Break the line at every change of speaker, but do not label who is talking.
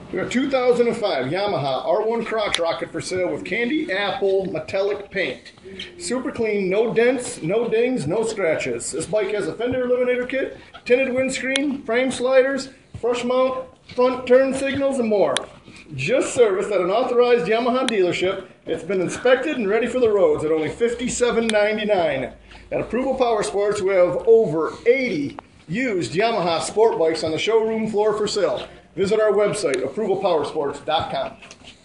We have 2005 Yamaha R1 crotch rocket for sale with candy apple metallic paint. Super clean, no dents, no dings, no scratches. This bike has a fender eliminator kit, tinted windscreen, frame sliders, brush mount, front turn signals, and more. Just serviced at an authorized Yamaha dealership. It's been inspected and ready for the roads at only $57.99. At Approval Power Sports, we have over 80 used Yamaha sport bikes on the showroom floor for sale. Visit our website, approvalpowersports.com.